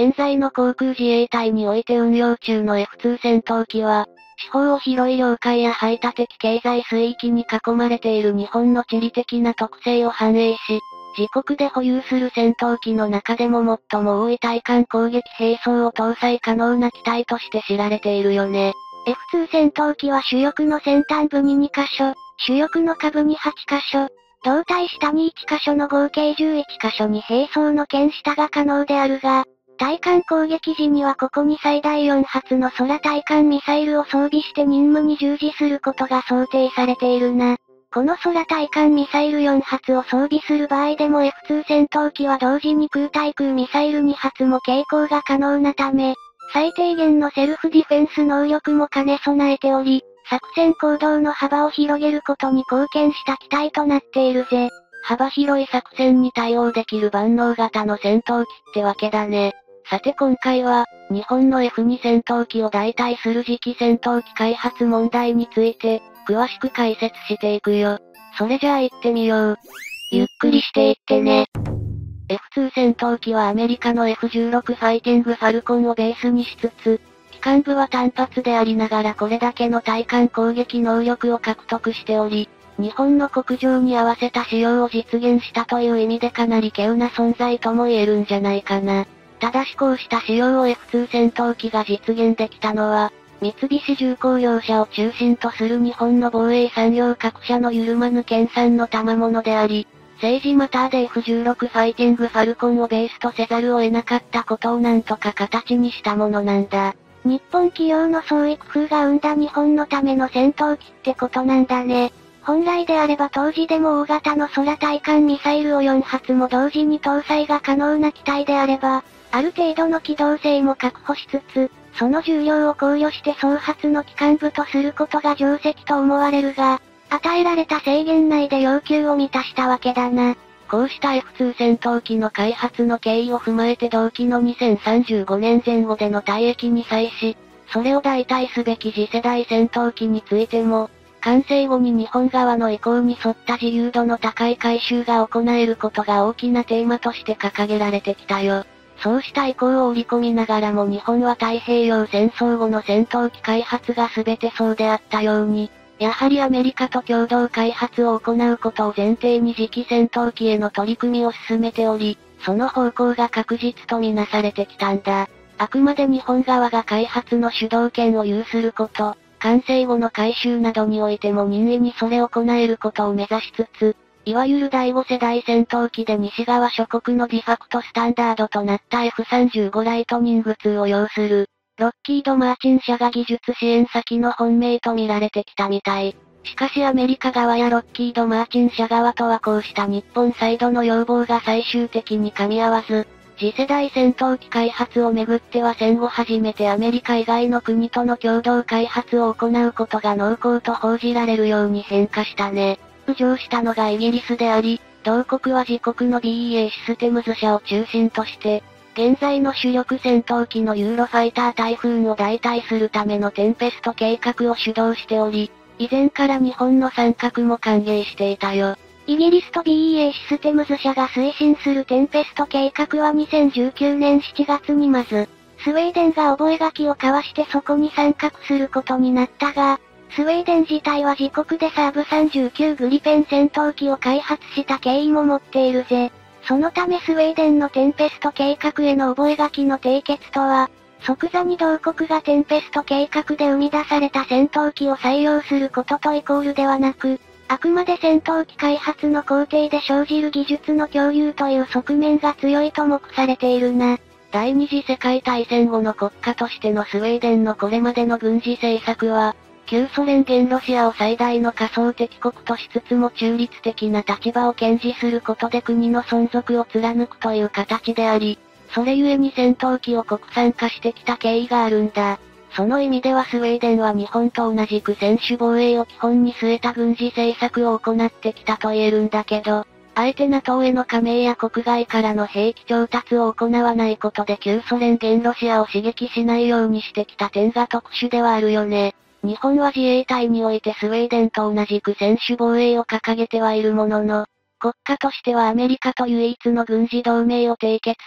現在の航空自衛隊において運用中の F2 戦闘機は、四方を広い領海や排他的経済水域に囲まれている日本の地理的な特性を反映し、自国で保有する戦闘機の中でも最も多い対艦攻撃兵装を搭載可能な機体として知られているよね。F2 戦闘機は主翼の先端部に2カ所、主翼の下部に8カ所、胴体下に1カ所の合計11カ所に兵装の剣下が可能であるが、対艦攻撃時にはここに最大4発の空対艦ミサイルを装備して任務に従事することが想定されているな。この空対艦ミサイル4発を装備する場合でも F2 戦闘機は同時に空対空ミサイル2発も携行が可能なため、最低限のセルフディフェンス能力も兼ね備えており、作戦行動の幅を広げることに貢献した機体となっているぜ。幅広い作戦に対応できる万能型の戦闘機ってわけだね。さて今回は、日本の F2 戦闘機を代替する次期戦闘機開発問題について、詳しく解説していくよ。それじゃあ行ってみよう。ゆっくりしていってね。F2 戦闘機はアメリカの F16 ファイティングファルコンをベースにしつつ、機関部は単発でありながらこれだけの対艦攻撃能力を獲得しており、日本の国情に合わせた仕様を実現したという意味でかなり稀有な存在とも言えるんじゃないかな。ただしこうした仕様を F2 戦闘機が実現できたのは、三菱重工業者を中心とする日本の防衛産業各社の緩まぬ研鑽の賜物であり、政治マターで F16 ファイティングファルコンをベースとせざるを得なかったことをなんとか形にしたものなんだ。日本企業の創意工夫が生んだ日本のための戦闘機ってことなんだね。本来であれば当時でも大型の空対艦ミサイルを4発も同時に搭載が可能な機体であれば、ある程度の機動性も確保しつつ、その重量を考慮して総発の機関部とすることが定石と思われるが、与えられた制限内で要求を満たしたわけだな。こうした F2 戦闘機の開発の経緯を踏まえて同期の2035年前後での退役に際し、それを代替すべき次世代戦闘機についても、完成後に日本側の意向に沿った自由度の高い改修が行えることが大きなテーマとして掲げられてきたよ。そうした意向を織り込みながらも日本は太平洋戦争後の戦闘機開発が全てそうであったように、やはりアメリカと共同開発を行うことを前提に次期戦闘機への取り組みを進めており、その方向が確実とみなされてきたんだ。あくまで日本側が開発の主導権を有すること、完成後の改修などにおいても任意にそれを行えることを目指しつつ、いわゆる第5世代戦闘機で西側諸国のディファクトスタンダードとなった F35 ライトニング2を要する、ロッキード・マーチン社が技術支援先の本命と見られてきたみたい。しかしアメリカ側やロッキード・マーチン社側とはこうした日本サイドの要望が最終的に噛み合わず、次世代戦闘機開発をめぐっては戦後初めてアメリカ以外の国との共同開発を行うことが濃厚と報じられるように変化したね。浮上したのがイギリスであり、同国は自国の BAE システムズ社を中心として、現在の主力戦闘機のユーロファイタータイフーンを代替するためのテンペスト計画を主導しており、以前から日本の参画も歓迎していたよ。イギリスと BAE システムズ社が推進するテンペスト計画は2019年7月にまず、スウェーデンが覚書を交わしてそこに参画することになったが、スウェーデン自体は自国でサーブ39グリペン戦闘機を開発した経緯も持っているぜ。そのためスウェーデンのテンペスト計画への覚書の締結とは、即座に同国がテンペスト計画で生み出された戦闘機を採用することとイコールではなく、あくまで戦闘機開発の工程で生じる技術の共有という側面が強いと目されているな。第二次世界大戦後の国家としてのスウェーデンのこれまでの軍事政策は、旧ソ連現ロシアを最大の仮想敵国としつつも中立的な立場を堅持することで国の存続を貫くという形であり、それゆえに戦闘機を国産化してきた経緯があるんだ。その意味ではスウェーデンは日本と同じく専守防衛を基本に据えた軍事政策を行ってきたと言えるんだけど、あえて NATO への加盟や国外からの兵器調達を行わないことで旧ソ連現ロシアを刺激しないようにしてきた点が特殊ではあるよね。日本は自衛隊においてスウェーデンと同じく専守防衛を掲げてはいるものの、国家としてはアメリカと唯一の軍事同盟を締結し、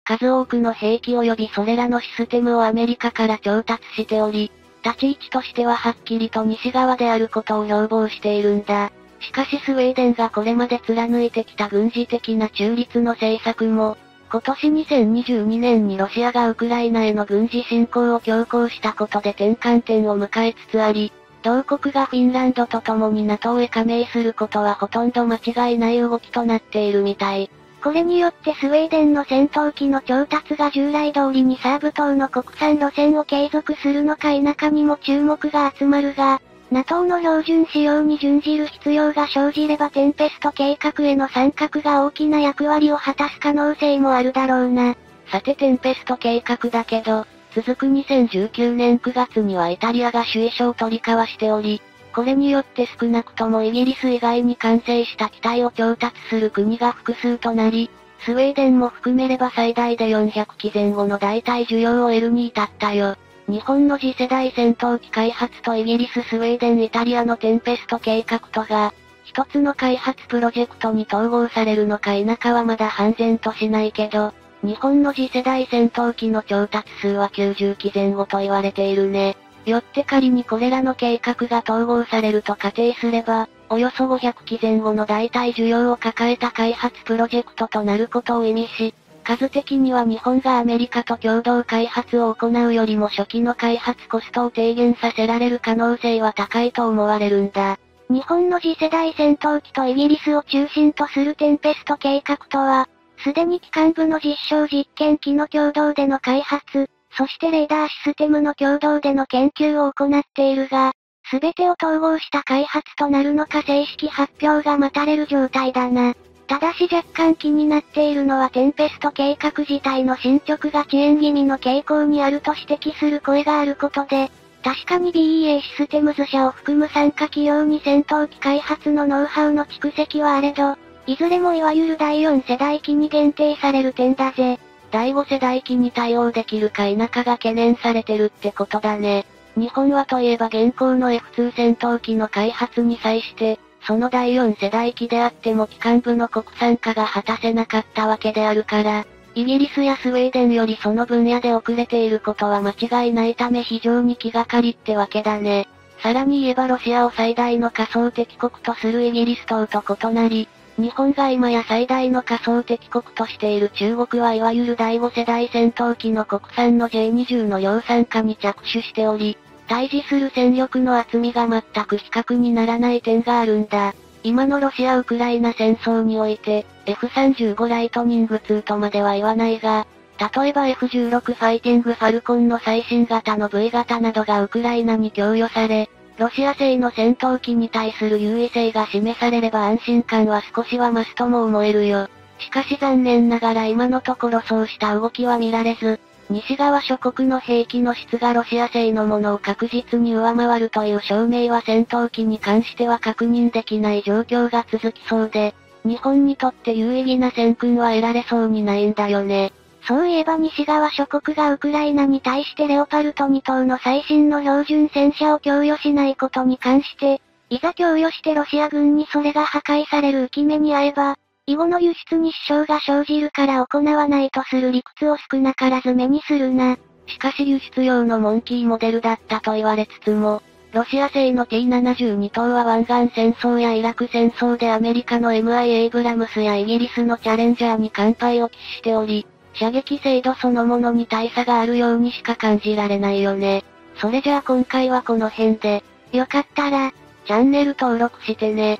数多くの兵器及びそれらのシステムをアメリカから調達しており、立ち位置としてははっきりと西側であることを標榜しているんだ。しかしスウェーデンがこれまで貫いてきた軍事的な中立の政策も、今年2022年にロシアがウクライナへの軍事侵攻を強行したことで転換点を迎えつつあり、同国がフィンランドと共に NATO へ加盟することはほとんど間違いない動きとなっているみたい。 これによってスウェーデンの戦闘機の調達が従来通りにサーブ島の国産路線を継続するのか否かにも注目が集まるが、NATO の標準仕様に準じる必要が生じればテンペスト計画への参画が大きな役割を果たす可能性もあるだろうな。 さてテンペスト計画だけど、続く2019年9月にはイタリアが首位書を取り交わしており、これによって少なくともイギリス以外に完成した機体を調達する国が複数となり、スウェーデンも含めれば最大で400機前後の代替需要を得るに至ったよ。日本の次世代戦闘機開発とイギリス、スウェーデン、イタリアのテンペスト計画とが、一つの開発プロジェクトに統合されるのか否かはまだ判然としないけど、日本の次世代戦闘機の調達数は90機前後と言われているね。よって仮にこれらの計画が統合されると仮定すれば、およそ500機前後の代替需要を抱えた開発プロジェクトとなることを意味し、数的には日本がアメリカと共同開発を行うよりも初期の開発コストを低減させられる可能性は高いと思われるんだ。 日本の次世代戦闘機とイギリスを中心とするテンペスト計画とは、すでに機関部の実証実験機の共同での開発、そしてレーダーシステムの共同での研究を行っているが、すべてを統合した開発となるのか正式発表が待たれる状態だな。ただし若干気になっているのはテンペスト計画自体の進捗が遅延気味の傾向にあると指摘する声があることで、確かに BAE システムズ社を含む参加企業に戦闘機開発のノウハウの蓄積はあれど、いずれもいわゆる第4世代機に限定される点だぜ。 第5世代機に対応できるか否かが懸念されてるってことだね。日本はといえば現行の F2 戦闘機の開発に際して、その第4世代機であっても機関部の国産化が果たせなかったわけであるから、イギリスやスウェーデンよりその分野で遅れていることは間違いないため非常に気がかりってわけだね。さらに言えばロシアを最大の仮想敵国とするイギリス等と異なり、日本が今や最大の仮想敵国としている中国はいわゆる第5世代戦闘機の国産の J20 の量産化に着手しており、対峙する戦力の厚みが全く比較にならない点があるんだ。今のロシア・ウクライナ戦争において、F35 ライトニング2とまでは言わないが、例えば F16 ファイティングファルコンの最新型の V 型などがウクライナに供与され、ロシア製の戦闘機に対する優位性が示されれば安心感は少しは増すとも思えるよ。しかし残念ながら今のところそうした動きは見られず、西側諸国の兵器の質がロシア製のものを確実に上回るという証明は戦闘機に関しては確認できない状況が続きそうで、日本にとって有意義な戦訓は得られそうにないんだよね。 そういえば西側諸国がウクライナに対してレオパルト2等の最新の標準戦車を供与しないことに関して、いざ供与してロシア軍にそれが破壊される浮き目に遭えば、以後の輸出に支障が生じるから行わないとする理屈を少なからず目にするな。 しかし輸出用のモンキーモデルだったと言われつつも、ロシア製の T72 等は湾岸戦争やイラク戦争でアメリカの MI エイブラムスやイギリスのチャレンジャーに完敗を喫しており、射撃精度そのものに大差があるようにしか感じられないよね。それじゃあ今回はこの辺で、 よかったら、 チャンネル登録してね。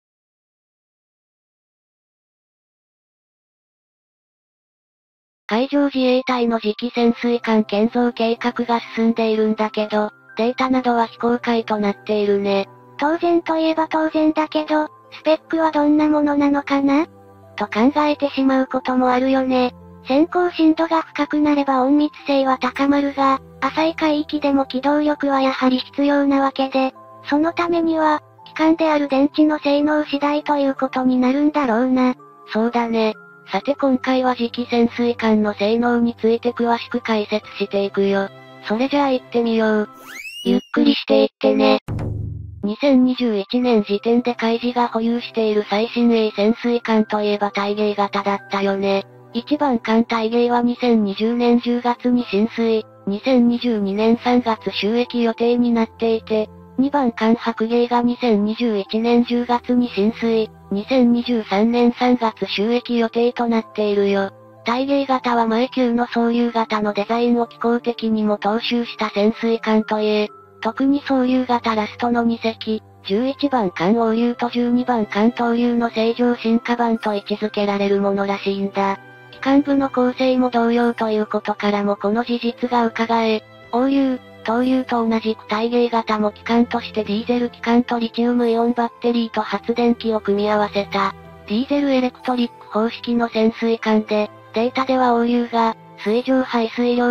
海上自衛隊の次期潜水艦建造計画が進んでいるんだけど、データなどは非公開となっているね。 当然といえば当然だけど、スペックはどんなものなのかなと考えてしまうこともあるよね。潜航深度が深くなれば隠密性は高まるが、浅い海域でも機動力はやはり必要なわけで、そのためには、基幹である電池の性能次第ということになるんだろうな。 そうだね。さて今回は次期潜水艦の性能について詳しく解説していくよ。それじゃあ行ってみよう。ゆっくりしていってね。2021年時点で海自が保有している最新鋭潜水艦といえば大芸型だったよね。 1番艦大芸は2020年10月に進水、2022年3月就役予定になっていて、2番艦白芸が2021年10月に進水、2023年3月就役予定となっているよ。大芸型は前級の総流型のデザインを機構的にも踏襲した潜水艦といえ、特に総流型ラストの2隻、11番艦王流と12番艦東流の正常進化版と位置づけられるものらしいんだ。機関部の構成も同様ということからもこの事実が伺え、王流、東流と同じく大芸型も機関としてディーゼル機関とリチウムイオンバッテリーと発電機を組み合わせた、ディーゼルエレクトリック方式の潜水艦で、データでは王流が、水上排水量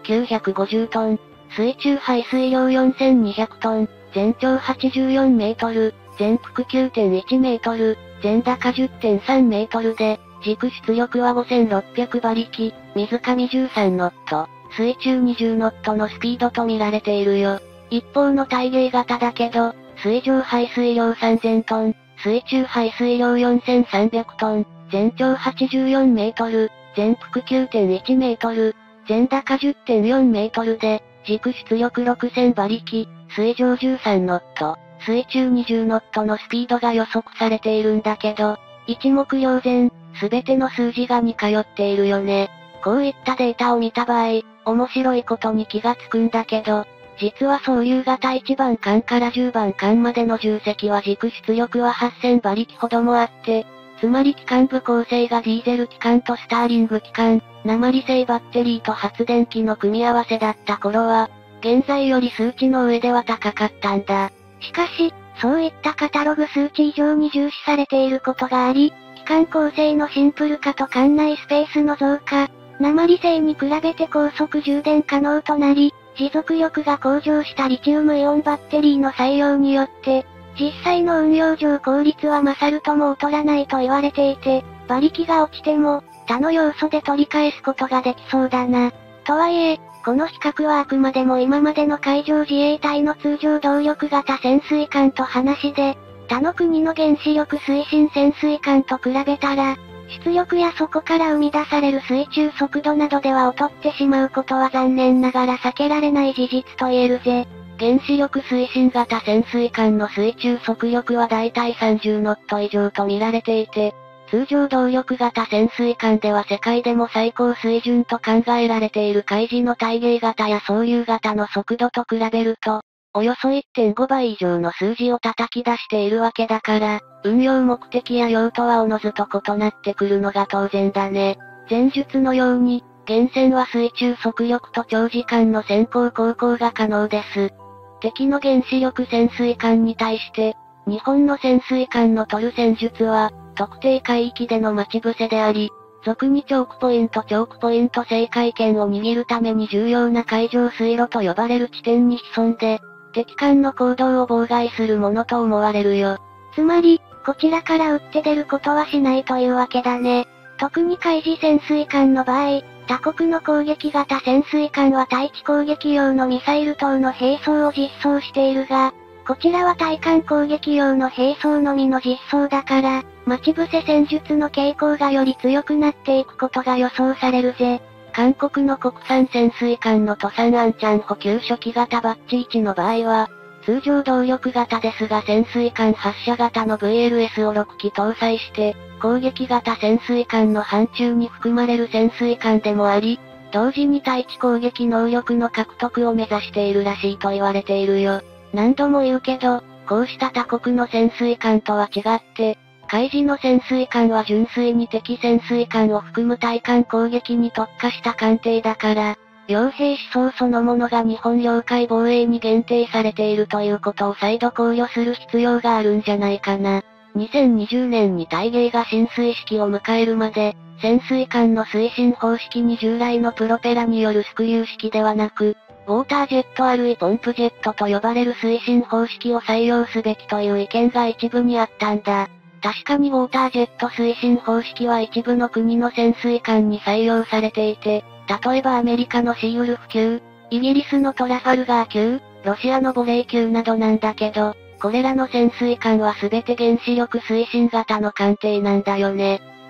2950トン、水中排水量4200トン、全長84メートル、全幅9.1メートル、全高10.3メートルで、軸出力は5600馬力、水上13ノット、水中20ノットのスピードと見られているよ。一方の大芸型だけど、水上排水量3000トン、水中排水量4300トン、全長84メートル、全幅9.1メートル、全高10.4メートルで、軸出力6000馬力、水上13ノット、水中20ノットのスピードが予測されているんだけど、一目瞭然、すべての数字が似通っているよね。こういったデータを見た場合、面白いことに気がつくんだけど、実は総流型1番艦から10番艦までの重隻は軸出力は8000馬力ほどもあって、つまり機関部構成がディーゼル機関とスターリング機関、鉛製バッテリーと発電機の組み合わせだった頃は、現在より数値の上では高かったんだ。 しかし、そういったカタログ数値以上に重視されていることがあり、機関構成のシンプル化と艦内スペースの増加、鉛製に比べて高速充電可能となり、持続力が向上したリチウムイオンバッテリーの採用によって、実際の運用上効率は勝るとも劣らないと言われていて、馬力が落ちても、他の要素で取り返すことができそうだな。とはいえ、この比較はあくまでも今までの海上自衛隊の通常動力型潜水艦と話で、他の国の原子力推進潜水艦と比べたら、出力やそこから生み出される水中速度などでは劣ってしまうことは残念ながら避けられない事実と言えるぜ。 原子力推進型潜水艦の水中速力はだいたい30ノット以上と見られていて、通常動力型潜水艦では世界でも最高水準と考えられている海事の大芸型や総流型の速度と比べると、およそ 1.5 倍以上の数字を叩き出しているわけだから、運用目的や用途はおのずと異なってくるのが当然だね。前述のように、原潜は水中速力と長時間の先行航行が可能です。敵の原子力潜水艦に対して、日本の潜水艦の取る戦術は、特定海域での待ち伏せであり、俗にチョークポイント制海権を握るために重要な海上水路と呼ばれる地点に潜んで、敵艦の行動を妨害するものと思われるよ。 つまり、こちらから撃って出ることはしないというわけだね。特に海事潜水艦の場合、他国の攻撃型潜水艦は対地攻撃用のミサイル等の並走を実装しているが、こちらは対艦攻撃用の並走のみの実装だから、待ち伏せ戦術の傾向がより強くなっていくことが予想されるぜ。 韓国の国産潜水艦のトサンアンチャン補給初期型バッチ1の場合は、通常動力型ですが潜水艦発射型の VLS を6機搭載して、攻撃型潜水艦の範疇に含まれる潜水艦でもあり、同時に対地攻撃能力の獲得を目指しているらしいと言われているよ。何度も言うけど、こうした他国の潜水艦とは違って、海事の潜水艦は純粋に敵潜水艦を含む対艦攻撃に特化した艦艇だから、傭兵思想そのものが日本領海防衛に限定されているということを再度考慮する必要があるんじゃないかな。2020年に大芸が進水式を迎えるまで、潜水艦の推進方式に従来のプロペラによるスクリュー式ではなく、ウォータージェットあるいはポンプジェットと呼ばれる推進方式を採用すべきという意見が一部にあったんだ。確かにウォータージェット推進方式は一部の国の潜水艦に採用されていて、例えばアメリカのシーウルフ級、イギリスのトラファルガー級、ロシアのボレイ級などなんだけど、これらの潜水艦は全て原子力推進型の艦艇なんだよね。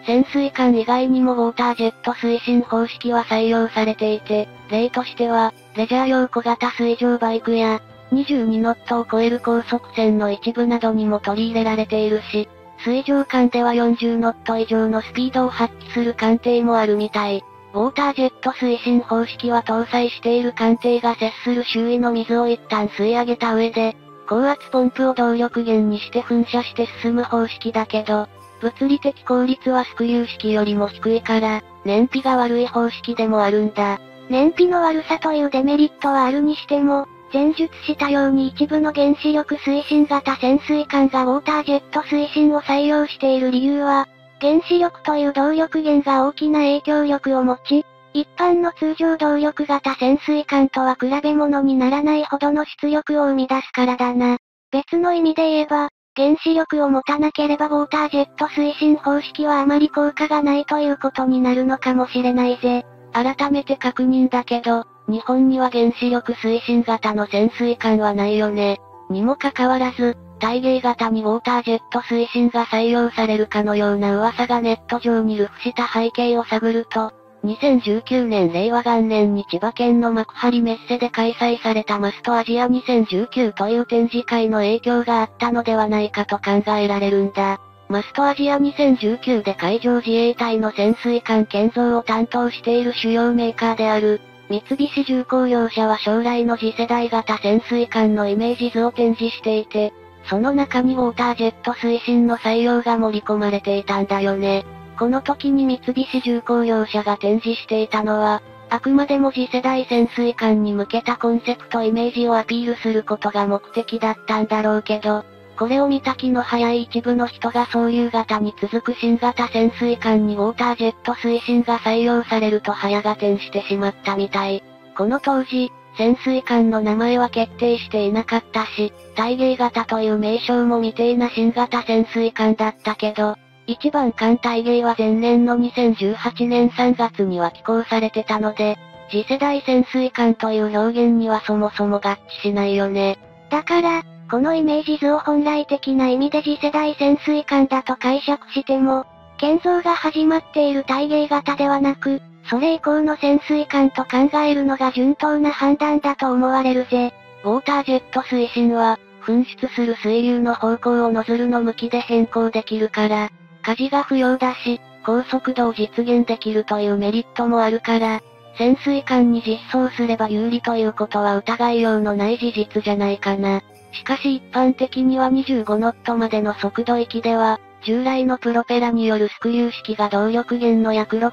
潜水艦以外にもウォータージェット推進方式は採用されていて、例としては、レジャー用小型水上バイクや、22ノットを超える高速船の一部などにも取り入れられているし、水上艦では40ノット以上のスピードを発揮する艦艇もあるみたい。ウォータージェット推進方式は搭載している艦艇が接する周囲の水を一旦吸い上げた上で、高圧ポンプを動力源にして噴射して進む方式だけど、物理的効率はスクリュー式よりも低いから、燃費が悪い方式でもあるんだ。 燃費の悪さというデメリットはあるにしても、前述したように一部の原子力推進型潜水艦がウォータージェット推進を採用している理由は、原子力という動力源が大きな影響力を持ち、一般の通常動力型潜水艦とは比べ物にならないほどの出力を生み出すからだな。別の意味で言えば、原子力を持たなければウォータージェット推進方式はあまり効果がないということになるのかもしれないぜ。 改めて確認だけど、日本には原子力推進型の潜水艦はないよね。にもかかわらず、対芸型にウォータージェット推進が採用されるかのような噂がネット上に流布した背景を探ると、2019年令和元年に千葉県の幕張メッセで開催されたマストアジア2019という展示会の影響があったのではないかと考えられるんだ。マストアジア2019で海上自衛隊の潜水艦建造を担当している主要メーカーである、三菱重工業者は将来の次世代型潜水艦のイメージ図を展示していて、その中にウォータージェット推進の採用が盛り込まれていたんだよね。この時に三菱重工業者が展示していたのは、あくまでも次世代潜水艦に向けたコンセプトイメージをアピールすることが目的だったんだろうけど、これを見た気の早い一部の人がそういう型に続く新型潜水艦にウォータージェット推進が採用されると早合点してしまったみたい。この当時、潜水艦の名前は決定していなかったし、対芸型という名称も未定な新型潜水艦だったけど、一番艦対芸は前年の2018年3月には寄港されてたので、次世代潜水艦という表現にはそもそも合致しないよね。 だから、このイメージ図を本来的な意味で次世代潜水艦だと解釈しても、建造が始まっている対芸型ではなく、それ以降の潜水艦と考えるのが順当な判断だと思われるぜ。 ウォータージェット推進は、噴出する水流の方向をノズルの向きで変更できるから、舵が不要だし、高速度を実現できるというメリットもあるから、潜水艦に実装すれば有利ということは疑いようのない事実じゃないかな。しかし一般的には25ノットまでの速度域では、従来のプロペラによるスクリュー式が動力源の約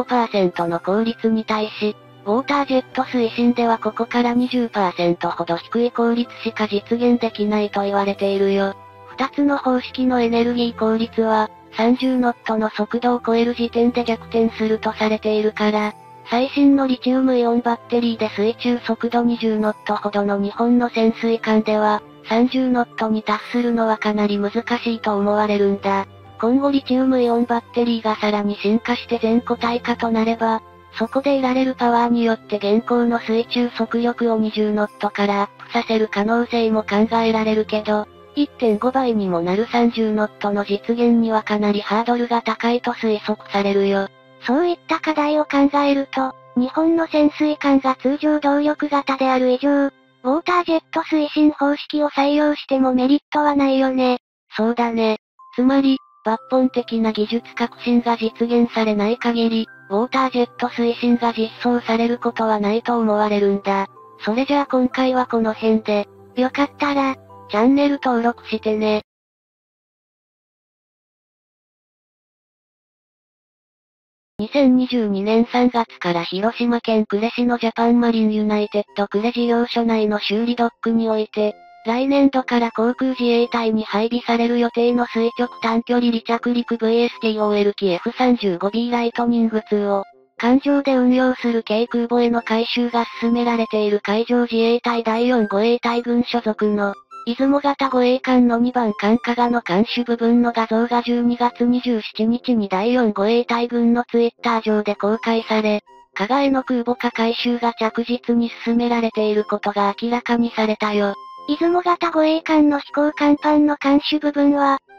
65% の効率に対し、ウォータージェット推進ではここから 20% ほど低い効率しか実現できないと言われているよ。二つの方式のエネルギー効率は、30ノットの速度を超える時点で逆転するとされているから、最新のリチウムイオンバッテリーで水中速度20ノットほどの日本の潜水艦では、30ノットに達するのはかなり難しいと思われるんだ。今後リチウムイオンバッテリーがさらに進化して全固体化となれば、そこで得られるパワーによって現行の水中速力を20ノットからアップさせる可能性も考えられるけど、1.5 倍にもなる30ノットの実現にはかなりハードルが高いと推測されるよ。 そういった課題を考えると、日本の潜水艦が通常動力型である以上、ウォータージェット推進方式を採用してもメリットはないよね。 そうだね。つまり、抜本的な技術革新が実現されない限り、ウォータージェット推進が実装されることはないと思われるんだ。それじゃあ今回はこの辺で、 よかったら、 チャンネル登録してね。2022年3月から広島県呉市のジャパンマリンユナイテッド呉事業所内の修理ドックにおいて、来年度から航空自衛隊に配備される予定の垂直短距離離着陸 VSTOL 機 F35B ライトニング2を、艦上で運用する軽空母への改修が進められている海上自衛隊第4護衛隊軍所属の、出雲型護衛艦の2番艦加賀の艦首部分の画像が12月27日に第4護衛隊軍のツイッター上で公開され、加賀への空母化改修が着実に進められていることが明らかにされたよ。 出雲型護衛艦の飛行甲板の艦首部分は、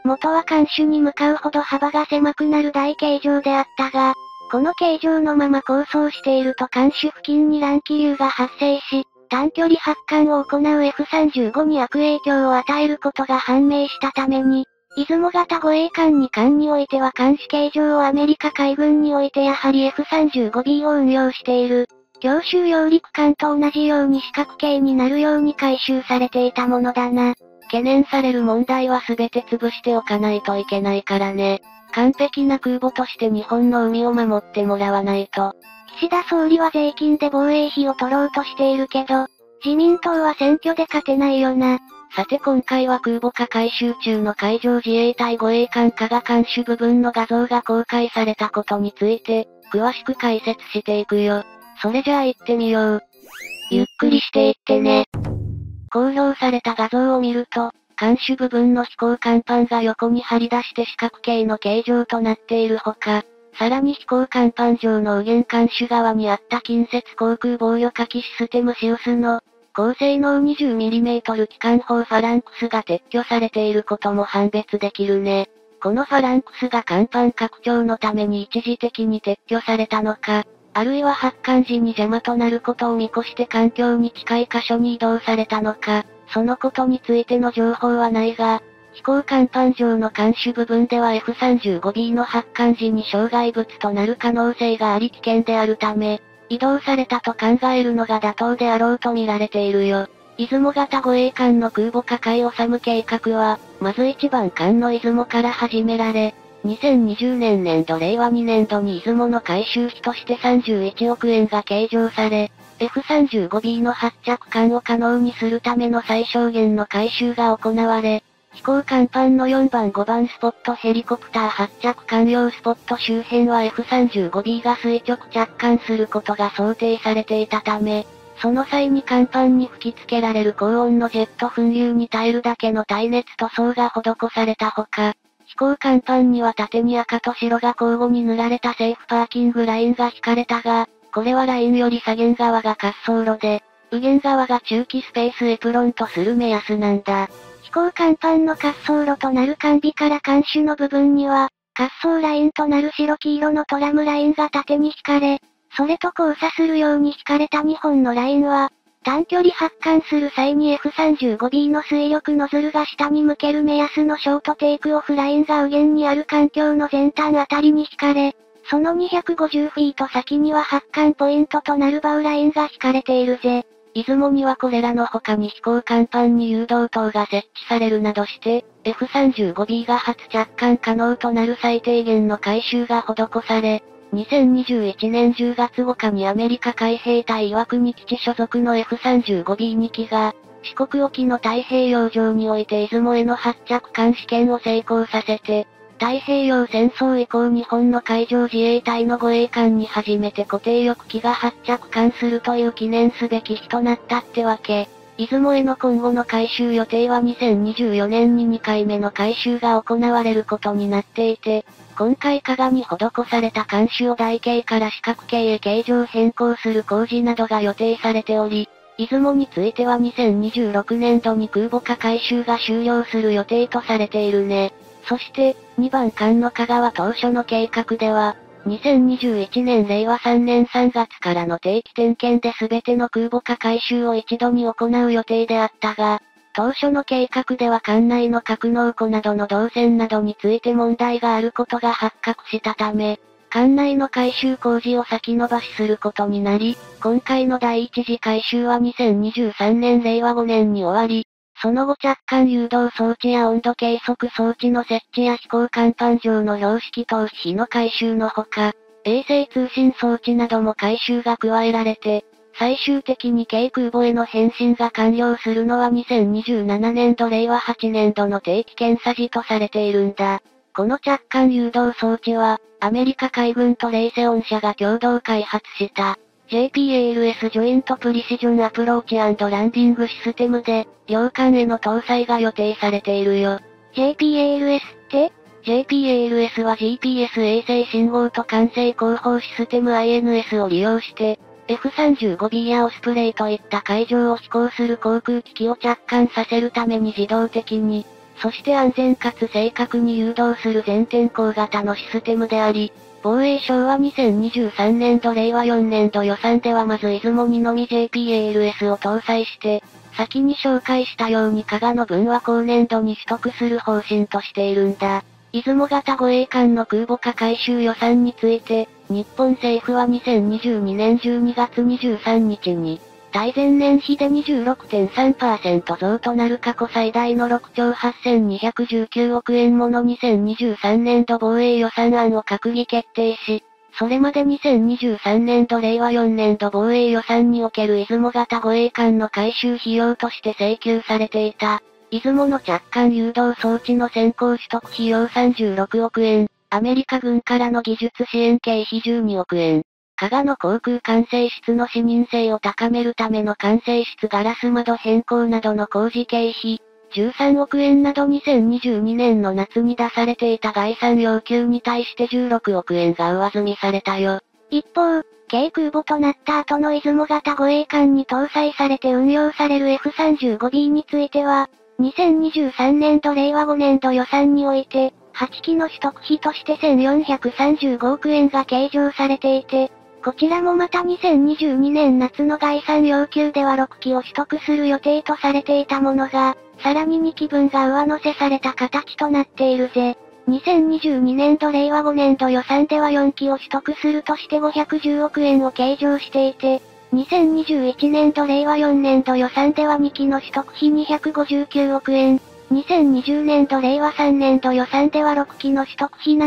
元は艦首に向かうほど幅が狭くなる大形状であったが、この形状のまま構想していると艦首付近に乱気流が発生し、短距離発艦を行う F-35 に悪影響を与えることが判明したために、出雲型護衛艦2艦においては監視形状をアメリカ海軍においてやはり F-35B を運用している。強襲揚陸艦と同じように四角形になるように改修されていたものだな。 懸念される問題は全て潰しておかないといけないからね。完璧な空母として日本の海を守ってもらわないと。 岸田総理は税金で防衛費を取ろうとしているけど、自民党は選挙で勝てないよな。 さて今回は空母化改修中の海上自衛隊護衛艦加賀艦首部分の画像が公開されたことについて、詳しく解説していくよ。それじゃあ行ってみよう。ゆっくりしていってね。公表された画像を見ると、艦首部分の飛行甲板が横に張り出して四角形の形状となっているほか、さらに飛行甲板上の右舷艦首側にあった近接航空防御火器システムシウスの高性能 20mm 機関砲ファランクスが撤去されていることも判別できるね。このファランクスが甲板拡張のために一時的に撤去されたのか、あるいは発艦時に邪魔となることを見越して環境に近い箇所に移動されたのか、そのことについての情報はないが、飛行甲板上の艦首部分では F-35B の発艦時に障害物となる可能性があり危険であるため、移動されたと考えるのが妥当であろうと見られているよ。出雲型護衛艦の空母化海治計画は、まず1番艦の出雲から始められ、2020年年度令和2年度に出雲の改修費として31億円が計上され、F-35B の発着艦を可能にするための最小限の改修が行われ、飛行甲板の4番5番スポットヘリコプター発着艦用スポット周辺は F-35B が垂直着艦することが想定されていたため、その際に甲板に吹き付けられる高温のジェット噴流に耐えるだけの耐熱塗装が施されたほか、飛行甲板には縦に赤と白が交互に塗られたセーフパーキングラインが引かれたが、これはラインより左舷側が滑走路で、右舷側が中期スペースエプロンとする目安なんだ。 飛行甲板の滑走路となる艦尾から艦首の部分には、滑走ラインとなる白黄色のトラムラインが縦に引かれ、それと交差するように引かれた2本のラインは、短距離発艦する際に F-35B の水力ノズルが下に向ける目安のショートテイクオフラインが右舷にある艦橋の前端あたりに引かれ、その250フィート先には発艦ポイントとなるバウラインが引かれているぜ。 出雲にはこれらの他に飛行甲板に誘導灯が設置されるなどして、F-35B が初着艦可能となる最低限の改修が施され、2021年10月5日にアメリカ海兵隊岩国基地所属の F-35B2 機が、四国沖の太平洋上において出雲への発着艦試験を成功させて、太平洋戦争以降日本の海上自衛隊の護衛艦に初めて固定翼機が発着艦するという記念すべき日となったってわけ。出雲への今後の改修予定は2024年に2回目の改修が行われることになっていて、今回加賀に施された艦首を台形から四角形へ形状変更する工事などが予定されており、出雲については2026年度に空母化改修が終了する予定とされているね。そして、2番艦の加賀は当初の計画では、2021年令和3年3月からの定期点検で全ての空母化改修を一度に行う予定であったが、当初の計画では艦内の格納庫などの動線などについて問題があることが発覚したため、艦内の改修工事を先延ばしすることになり、今回の第一次改修は2023年令和5年に終わり、その後着艦誘導装置や温度計測装置の設置や飛行甲板上の標識灯費の改修のほか、衛星通信装置なども改修が加えられて、最終的に軽空母への変身が完了するのは2027年度令和8年度の定期検査時とされているんだ。この着艦誘導装置は、アメリカ海軍とレイセオン社が共同開発した、JPALS ジョイントプリシジョンアプローチ&ランディングシステムで、両艦への搭載が予定されているよ。 JPALS って ?JPALS は GPS 衛星信号と管制広報システム INS を利用して、F-35B やオスプレイといった海上を飛行する航空機器を着艦させるために自動的に、 そして安全かつ正確に誘導する全天候型のシステムであり、防衛省は2023年度令和4年度予算ではまず出雲にのみ JPALS を搭載して、先に紹介したように加賀の分は後年度に取得する方針としているんだ。出雲型護衛艦の空母化改修予算について、日本政府は2022年12月23日に、対前年比で 26.3% 増となる過去最大の6兆8219億円もの2023年度防衛予算案を閣議決定し、それまで2023年度令和4年度防衛予算における出雲型護衛艦の改修費用として請求されていた、出雲の着艦誘導装置の先行取得費用36億円、アメリカ軍からの技術支援経費12億円。加賀の航空管制室の視認性を高めるための管制室ガラス窓変更などの工事経費、13億円など2022年の夏に出されていた概算要求に対して16億円が上積みされたよ。 一方、軽空母となった後の出雲型護衛艦に搭載されて運用される F35B については、2023年度令和5年度予算において、8機の取得費として1435億円が計上されていて、こちらもまた2022年夏の概算要求では6機を取得する予定とされていたものが、さらに2機分が上乗せされた形となっているぜ。2022年度令和5年度予算では4機を取得するとして510億円を計上していて、2021年度令和4年度予算では2機の取得費259億円、2020年度令和3年度予算では6機の取得費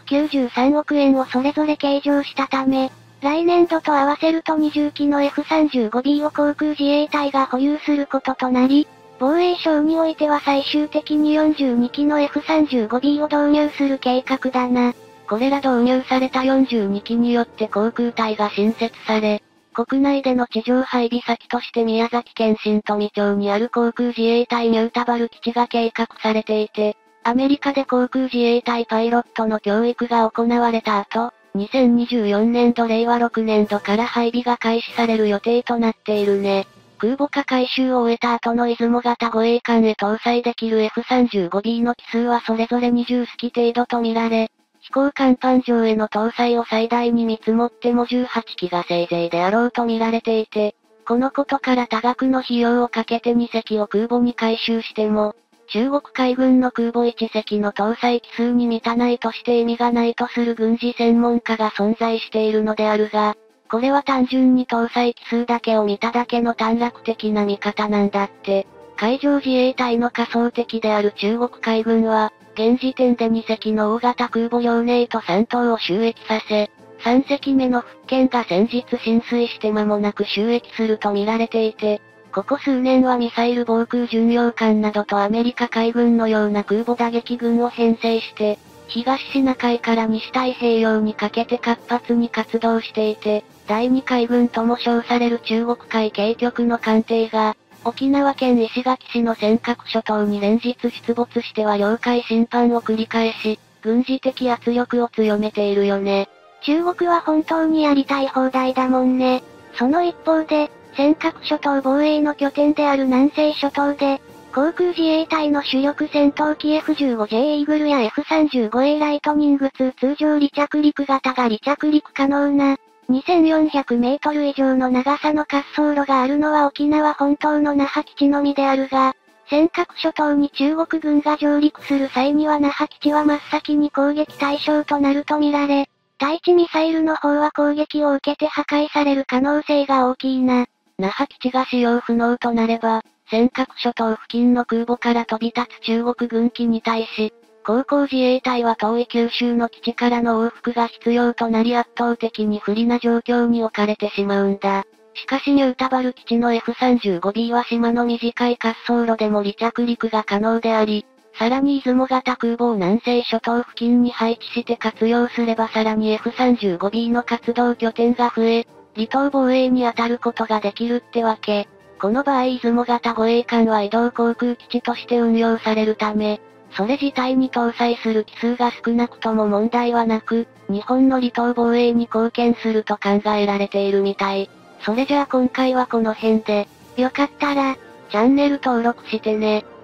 793億円をそれぞれ計上したため、来年度と合わせると20機の F35B を航空自衛隊が保有することとなり、防衛省においては最終的に42機の F35B を導入する計画だな。 これら導入された42機によって航空隊が新設され、国内での地上配備先として宮崎県新富町にある航空自衛隊ニュータバル基地が計画されていて、アメリカで航空自衛隊パイロットの教育が行われた後、2024年度令和6年度から配備が開始される予定となっているね。空母化改修を終えた後の出雲型護衛艦へ搭載できる F35B の機数はそれぞれ20機程度とみられ、飛行甲板上への搭載を最大に見積もっても18機がせいぜいであろうと見られていて、このことから多額の費用をかけて2隻を空母に改修しても、中国海軍の空母1隻の搭載機数に満たないとして意味がないとする軍事専門家が存在しているのであるが、これは単純に搭載機数だけを見ただけの短絡的な見方なんだって。海上自衛隊の仮想敵である中国海軍は、現時点で2隻の大型空母遼寧と3頭を就役させ、3隻目の福建が先日浸水して間もなく就役すると見られていて、ここ数年はミサイル防空巡洋艦などとアメリカ海軍のような空母打撃群を編成して、東シナ海から西太平洋にかけて活発に活動していて、第二海軍とも称される中国海警局の艦艇が、沖縄県石垣市の尖閣諸島に連日出没しては領海侵犯を繰り返し、軍事的圧力を強めているよね。 中国は本当にやりたい放題だもんね。その一方で、尖閣諸島防衛の拠点である南西諸島で、航空自衛隊の主力戦闘機 F15J イーグルや F35A ライトニング2通常離着陸型が離着陸可能な、2400メートル以上の長さの滑走路があるのは沖縄本島の那覇基地のみであるが、尖閣諸島に中国軍が上陸する際には那覇基地は真っ先に攻撃対象となるとみられ、対地ミサイルの方は攻撃を受けて破壊される可能性が大きいな。 那覇基地が使用不能となれば、尖閣諸島付近の空母から飛び立つ中国軍機に対し、航空自衛隊は遠い九州の基地からの往復が必要となり圧倒的に不利な状況に置かれてしまうんだ。しかしニュータバル基地の F35B は島の短い滑走路でも離着陸が可能であり、さらに出雲型空母を南西諸島付近に配置して活用すればさらに F35B の活動拠点が増え、離島防衛に当たることができるってわけ。この場合出雲型護衛艦は移動航空基地として運用されるため、それ自体に搭載する機数が少なくとも問題はなく、日本の離島防衛に貢献すると考えられているみたい。それじゃあ今回はこの辺で、 よかったら、 チャンネル登録してね。